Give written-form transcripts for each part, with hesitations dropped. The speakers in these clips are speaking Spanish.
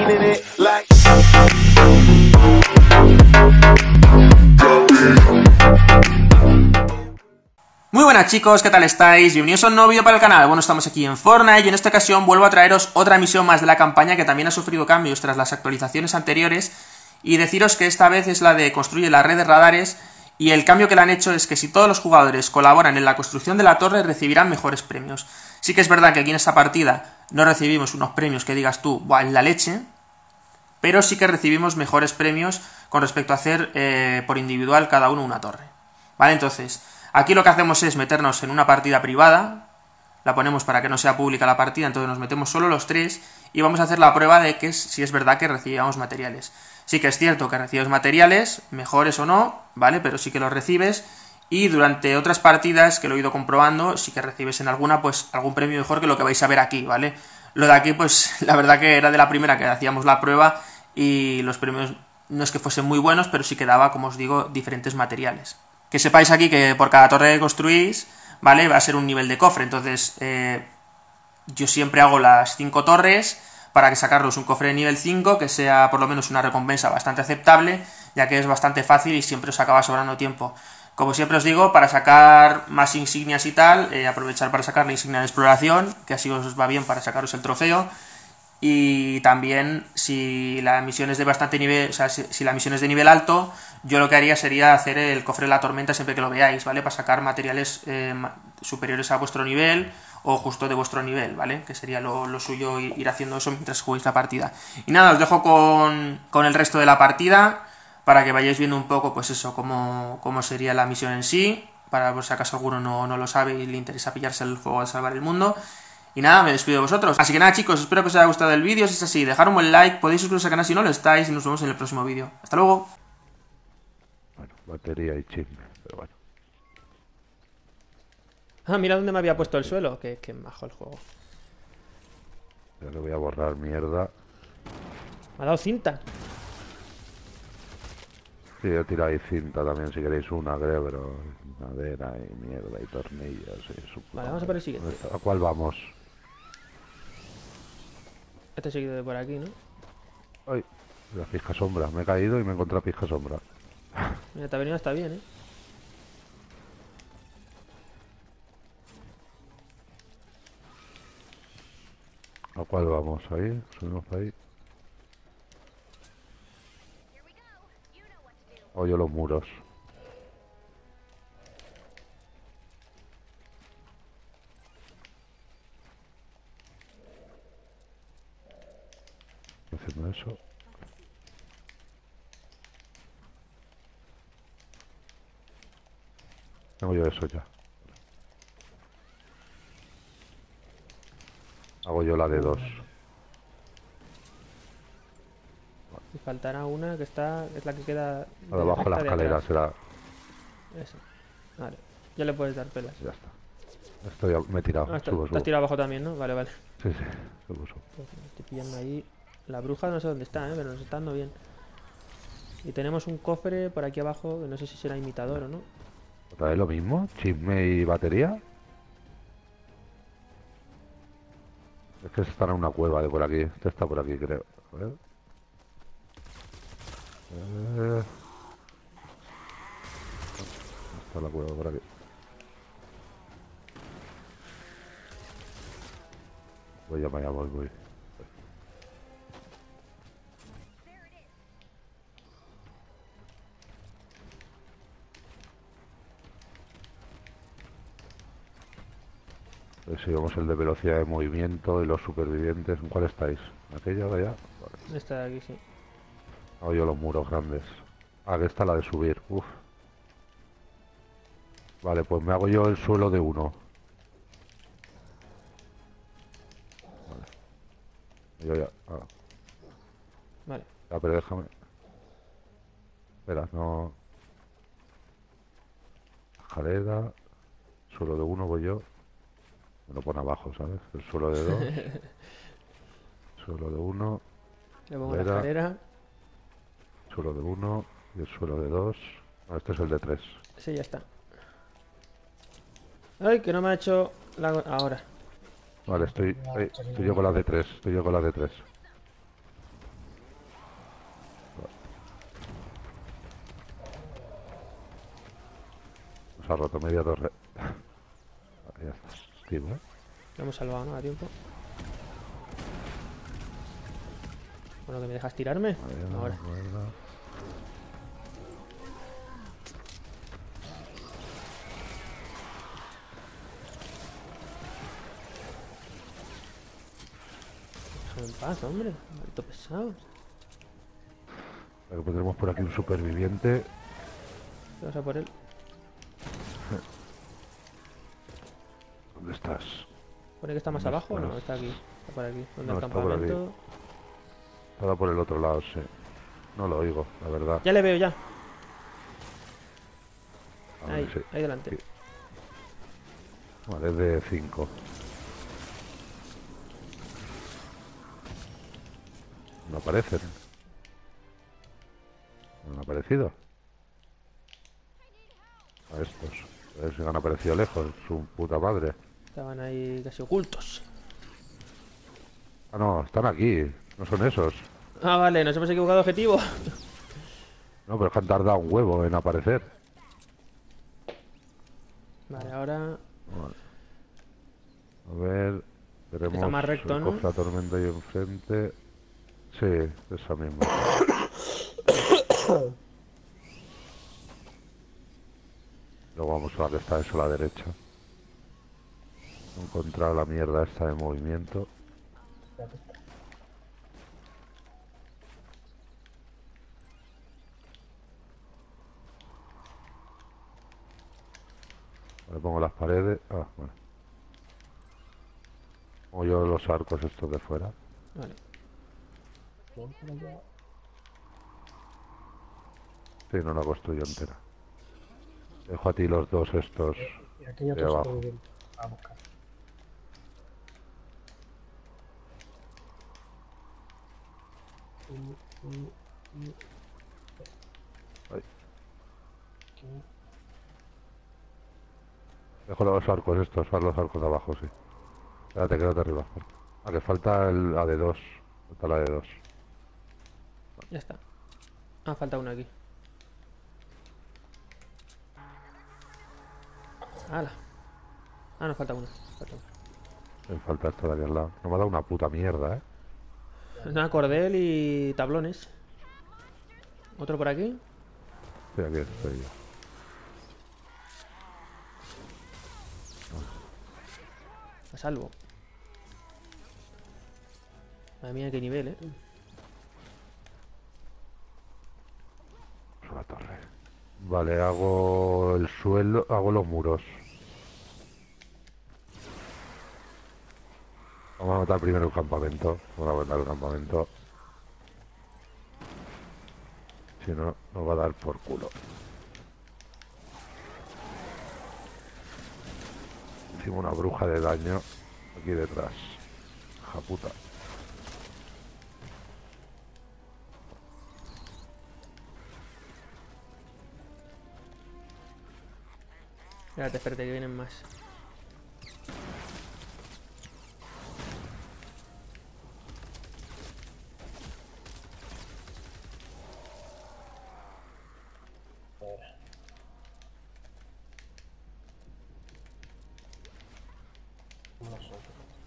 meaning it like. Muy buenas chicos, ¿qué tal estáis? Bienvenidos a un nuevo vídeo para el canal. Bueno, estamos aquí en Fortnite y en esta ocasión vuelvo a traeros otra misión más de la campaña que también ha sufrido cambios tras las actualizaciones anteriores, y deciros que esta vez es la de construir la red de radares, y el cambio que le han hecho es que si todos los jugadores colaboran en la construcción de la torre recibirán mejores premios. Sí que es verdad que aquí en esta partida no recibimos unos premios que digas tú, ¡buah, en la leche!, pero sí que recibimos mejores premios con respecto a hacer por individual cada uno una torre. ¿Vale? Entonces, aquí lo que hacemos es meternos en una partida privada, la ponemos para que no sea pública la partida, entonces nos metemos solo los tres y vamos a hacer la prueba de que si es verdad que recibamos materiales. Sí que es cierto que recibes materiales, mejores o no, ¿vale? Pero sí que los recibes, y durante otras partidas que lo he ido comprobando, sí que recibes en alguna pues algún premio mejor que lo que vais a ver aquí, ¿vale? Lo de aquí pues la verdad que era de la primera que hacíamos la prueba y los premios no es que fuesen muy buenos, pero sí que daba, como os digo, diferentes materiales. Que sepáis aquí que por cada torre que construís, ¿vale?, va a ser un nivel de cofre. Entonces, yo siempre hago las 5 torres para que sacaros un cofre de nivel 5, que sea por lo menos una recompensa bastante aceptable, ya que es bastante fácil y siempre os acaba sobrando tiempo. Como siempre os digo, para sacar más insignias y tal, aprovechar para sacar la insignia de exploración, que así os va bien para sacaros el trofeo. Y también, si la misión es de bastante nivel, o sea, si la misión es de nivel alto, yo lo que haría sería hacer el cofre de la tormenta siempre que lo veáis, ¿vale? Para sacar materiales superiores a vuestro nivel o justo de vuestro nivel, ¿vale? Que sería lo suyo ir haciendo eso mientras juguéis la partida. Y nada, os dejo con el resto de la partida para que vayáis viendo un poco, pues eso, cómo sería la misión en sí, para por si acaso alguno no lo sabe y le interesa pillarse el juego de salvar el mundo. Y nada, me despido de vosotros. Así que nada chicos, espero que os haya gustado el vídeo. Si es así, dejad un buen like, podéis suscribiros al canal si no lo estáis, y nos vemos en el próximo vídeo. ¡Hasta luego! Bueno, batería y chisme, pero bueno. Ah, mira dónde me había puesto el suelo. Qué majo el juego. Ya le voy a borrar mierda. Me ha dado cinta. Sí, he tirado ahí cinta también, si queréis una, creo, pero madera y mierda y tornillos y su puta Vale, vamos a por el siguiente. ¿A cuál vamos? Este seguido de por aquí, ¿no? Ay, la pizca sombra. Me he caído y me he encontrado pizca sombra. Mira, te ha venido hasta bien, ¿eh? ¿A cuál vamos? Ahí, subimos para ahí. Oye los muros. Haciendo eso. Tengo yo eso ya. Hago yo la de 2. Y faltará una que está... Es la que queda... Ahora abajo la escalera será. Esa. Vale. Ya le puedes dar pelas. Ya está. Me he tirado. Ah, Subo. te has tirado abajo también, ¿no? Vale, vale. Sí. Subo. Pues me estoy pillando ahí. La bruja no sé dónde está, pero nos está dando bien. Y tenemos un cofre por aquí abajo, que no sé si será imitador o no. ¿Otra vez lo mismo? ¿Chisme y batería? Es que está en una cueva de por aquí. Este está por aquí, creo. A ver. Está la cueva por aquí. Voy. Si vemos el de velocidad de movimiento y los supervivientes. ¿En cuál estáis? ¿Aquella de allá? Vale. Esta de aquí, sí. Hago yo los muros grandes. Ah, que está la de subir. Uf. Vale, pues me hago yo el suelo de 1. Vale. Yo ya. Ah. Vale. Ya, pero déjame. Espera, no. Escalera. Suelo de 1 voy yo. Me lo pone abajo, ¿sabes? El suelo de 2. Suelo de 1. Le pongo la escalera. Suelo de 1. Y el suelo de 2. No, este es el de 3. Sí, ya está. Ay, que no me ha hecho la... Ahora. Vale, estoy yo con las de 3. Se ha roto media torre. Ya está. Tío, ¿eh? Lo hemos salvado, ¿no? A tiempo. Bueno, que me dejas tirarme. Ahora. Déjame en paz, hombre. Maldito pesado. Pues tenemos por aquí un superviviente. ¿Qué vas a por él? ¿Dónde estás? ¿Pone que está más ¿Dónde abajo? estás? No, está aquí. Está por aquí. Donde No, el está por aquí. campamento. Estaba por el otro lado, sí. No lo oigo, la verdad. Ya le veo ya. A ver, Ahí, sí. ahí delante. Sí. Vale, es de 5. No aparecen. ¿No han aparecido? A estos. A ver si han aparecido lejos. Su puta madre. Estaban ahí casi ocultos. Ah, no, están aquí. No son esos. Ah, vale, nos hemos equivocado de objetivo. No, pero es que han tardado un huevo en aparecer. Vale, ahora... Vale. A ver, tenemos Está más recto, el ¿no? cofre de tormenta ahí enfrente. Sí, esa misma. Luego vamos a la que está eso a la derecha. Encontrar la mierda esta de movimiento. Le pongo las paredes. Ah, bueno. Pongo yo los arcos estos de fuera. Vale. Sí, no la construyo entera. Dejo a ti los dos estos Y aquí hay de otro abajo. superviviente a buscar. Ahí. Aquí. Dejo los arcos estos, haz los arcos de abajo, sí. Espérate, quédate arriba. Ah, que falta la de 2. Falta la de 2. Ya está. Ah, falta uno aquí. ¡Hala! Ah, no, falta uno. Falta uno. Me falta esta de aquí al lado. No me ha dado una puta mierda, ¿eh? Una cordel y tablones. ¿Otro por aquí? Sí, aquí estoy yo. A salvo. Madre mía, qué nivel, ¿eh? La torre. Vale, hago el suelo, hago los muros. Vamos a matar primero el campamento. Vamos a matar el campamento. Si no, nos va a dar por culo. Encima una bruja de daño aquí detrás. Hija puta. Espérate, que vienen más. No sé.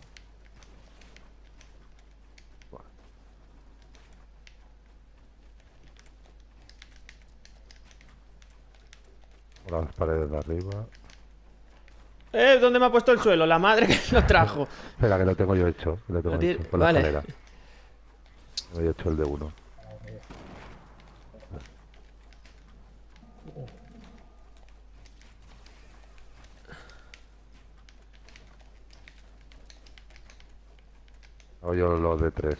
Por las paredes de arriba. ¿Dónde me ha puesto el suelo? La madre que lo trajo. Espera, que lo tengo yo hecho. Lo tengo Lo tiene- hecho. Por la vale. escalera. Lo he hecho el de 1. Hago yo los de 3.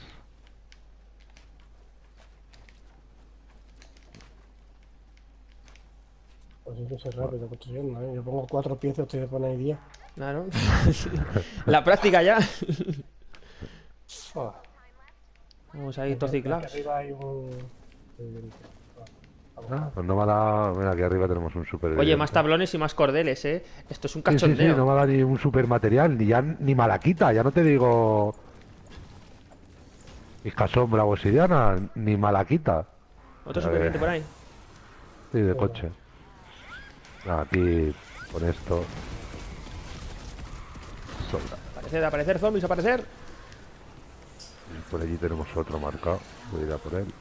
Pues hay que ser rápido construyendo, ¿eh? Yo pongo 4 piezas, ustedes ponen 10. Claro. Sí. La práctica ya. Oh. Vamos ahí, Aquí tociclados. arriba hay un... Pues no me ha dado... Mira, aquí arriba tenemos un super. Oye, más tablones y más cordeles, ¿eh? Esto es un Sí, sí, sí, cachondeo. no me ha dado ni un super material, ni malaquita, ya no te digo... Sombra o obsidiana, ni malaquita. Otro A superviviente ver. por ahí. Sí, de coche. Aquí, con esto... Sobra. Aparecer, aparecer, zombies, aparecer. Y por allí tenemos otro marcado. Voy a ir a por él.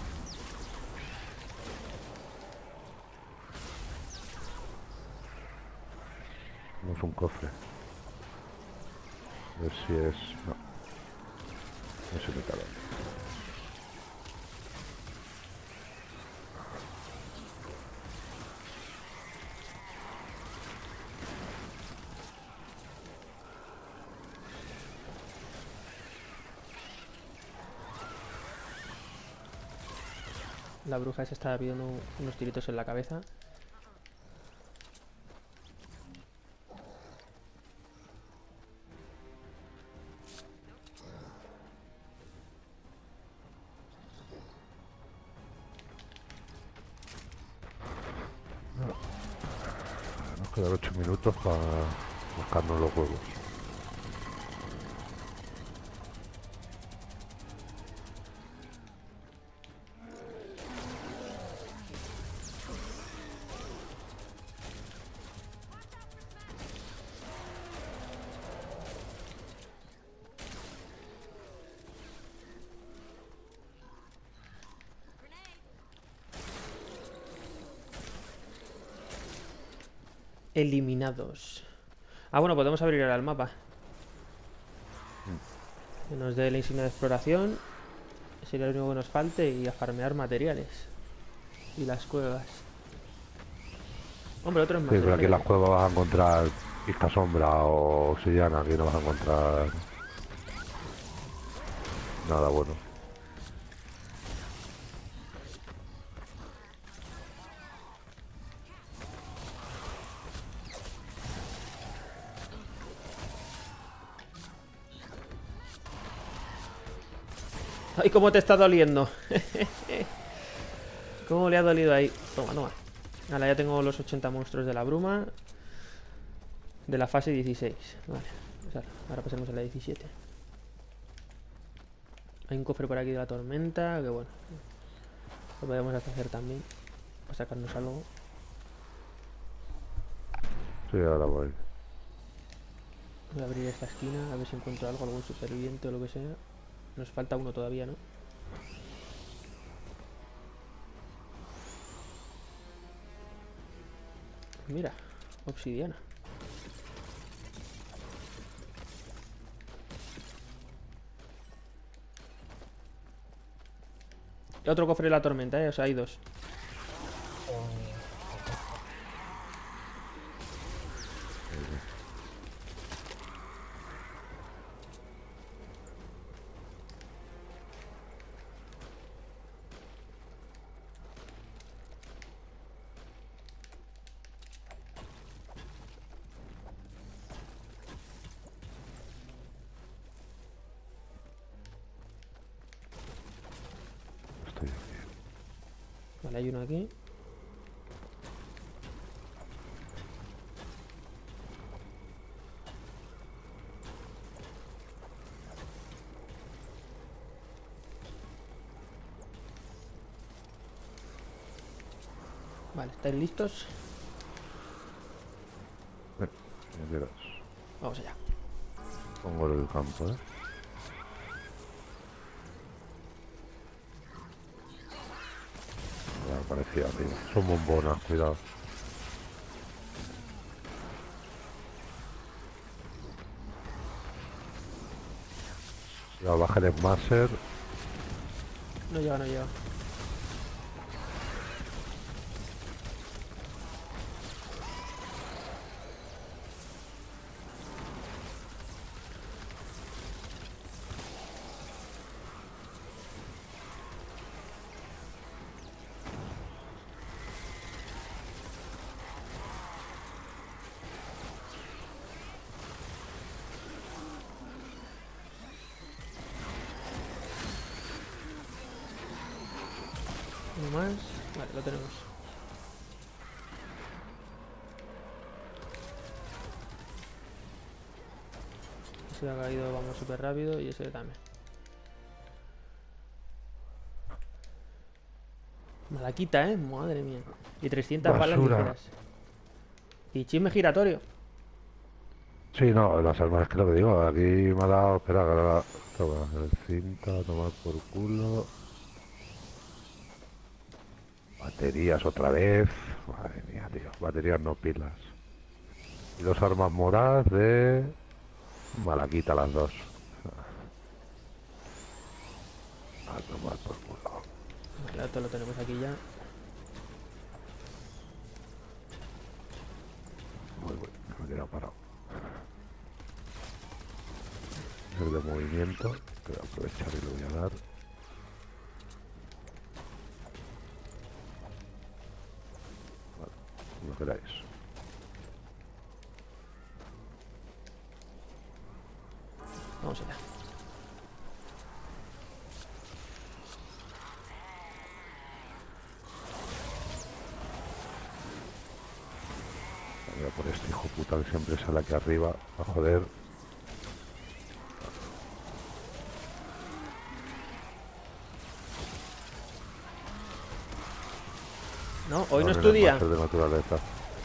Tenemos un cofre. A ver si es... No. No es imitador. La bruja esa estaba pidiendo unos tiritos en la cabeza. Nos quedan 8 minutos para buscarnos los huevos. Eliminados. Ah, bueno, podemos abrir ahora el mapa. Que nos dé la insignia de exploración. Sería lo único que nos falte. Y a farmear materiales. Y las cuevas. Hombre, otro es más. Sí, pero aquí en grande. las cuevas vas a encontrar pista sombra o obsidiana. Aquí no vas a encontrar nada bueno. Ay, cómo te está doliendo. Cómo le ha dolido ahí. Toma, toma. Ahora ya tengo los 80 monstruos de la bruma. De la fase 16. Vale. Pues ahora pasemos a la 17. Hay un cofre por aquí de la tormenta. Que bueno. Lo podemos hacer también. Para sacarnos algo. Sí, ahora voy. Voy a abrir esta esquina. A ver si encuentro algo. Algún superviviente o lo que sea. Nos falta uno todavía, ¿no? Mira, obsidiana. Y otro cofre de la tormenta, ¿eh? O sea, hay dos. Estoy aquí. Vale, hay uno aquí. Vale, ¿estáis listos? Ya verás. Vamos allá. Pongo el campo, ¿eh? Ya parecía, tío. Son bombonas, cuidado. Ya baja el Smasher. No llega, no llega. Uno más. Vale, lo tenemos. Ese ha caído, vamos súper rápido. Y ese también. Malaquita, ¿eh? Madre mía. Y 300 balas Basura. ligeras. Y chisme giratorio. Sí, no, las armas es que lo que digo, aquí me ha dado, espera, que ahora toma, el cinta, a tomar por culo. Baterías otra vez. Madre mía, tío, baterías no pilas. Y dos armas moradas de Malaquita las dos. A tomar por culo. Vale, esto lo tenemos aquí ya. Uy, me he quedado parado. El de movimiento, que voy a aprovechar y lo voy a dar. Vale, como queráis. Vamos allá. Voy a por este hijo puta que siempre sale aquí arriba a joder. No, hoy no es en tu el día. máster de naturaleza.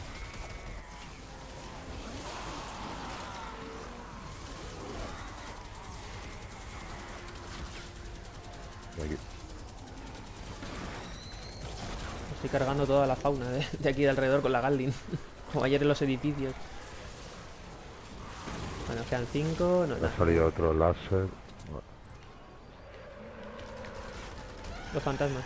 De aquí. Estoy cargando toda la fauna de aquí de alrededor con la Gatling. Como ayer en los edificios. Bueno, quedan 5. No, Me no. ha salido otro láser. Bueno, Los fantasmas.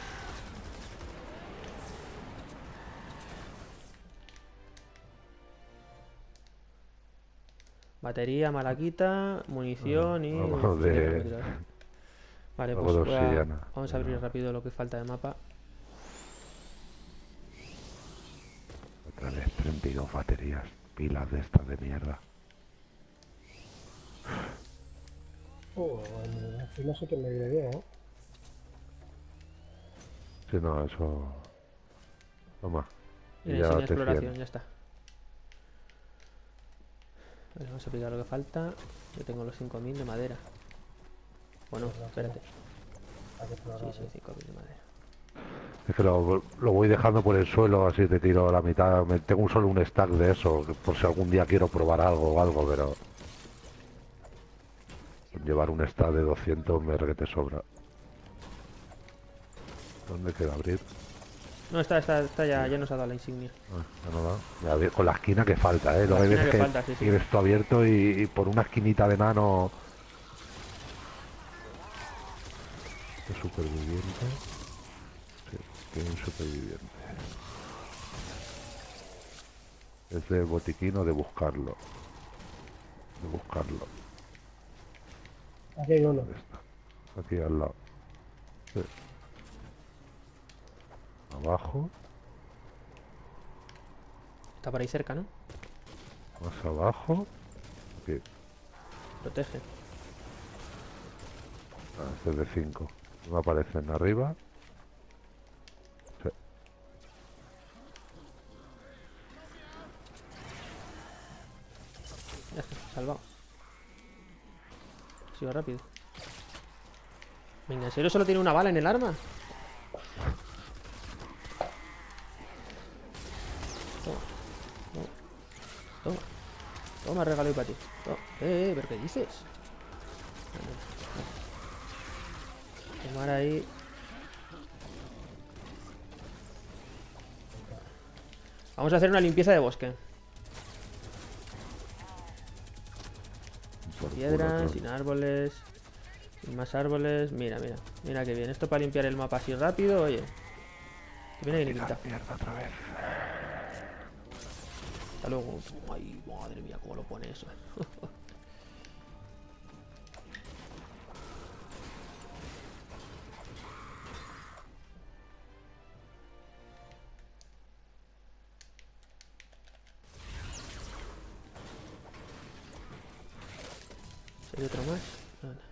Batería, malaquita, munición y... algo filete, de... me quiero ver. Vale, algo pues de obsidiana. vamos a abrir rápido lo que falta de mapa. Otra vez 32 baterías. Pilas de estas de mierda. Así no sé qué me viene bien, ¿eh? Si no, eso... Toma. Y Y enseña ya te exploración, 100. ya está. Vale, vamos a pillar lo que falta. Yo tengo los 5000 de madera. Bueno, espérate. Hay que explorar, Sí, 5000 de madera. Es que lo voy dejando por el suelo, así te tiro la mitad. Tengo solo un stack de eso, por si algún día quiero probar algo o algo, pero... con llevar un stack de 200 me requete sobra. ¿Dónde queda abrir? No, está ya nos ha dado la insignia. Ah, ya no da. Ya, con la esquina que falta, ¿eh? Lo La que hay esquina veces que que falta, sí, sí. tienes esto abierto y por una esquinita de nano... Este superviviente... Sí, tiene un superviviente. Es de botiquín o de buscarlo. De buscarlo. Aquí hay uno. ¿Dónde está? Aquí al lado. Sí. Abajo. Está por ahí cerca, ¿no? Más abajo. Aquí. Protege. Ah, este es de 5. No aparecen arriba. Sí. Ya está, salvado. Ha sido rápido. Venga, ¿en serio solo tiene una bala en el arma? Toma. Toma. Toma. Toma, regalo y para ti. Toma. ¿Pero qué dices? Tomar ahí. Vamos a hacer una limpieza de bosque. Por culo Piedras, todo. sin árboles. Sin más árboles. Mira, mira. Mira qué bien. Esto para limpiar el mapa así rápido, oye. Que viene bien quita. Mierda otra vez. Hasta luego. Ay, madre mía, cómo lo pone eso. ¿Hay otro más? No, no.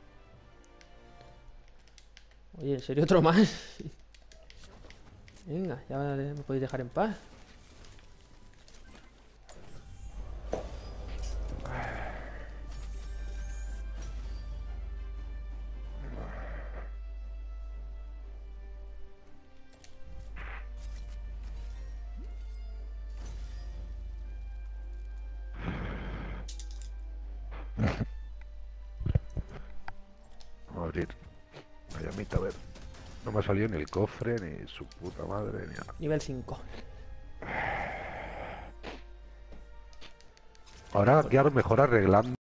Oye, ¿en serio otro más? Venga, ya me podéis dejar en paz. abrir la llamita, a ver. No me ha salido ni el cofre, ni su puta madre, ni nada. Nivel 5. Ahora, claro, mejor arreglando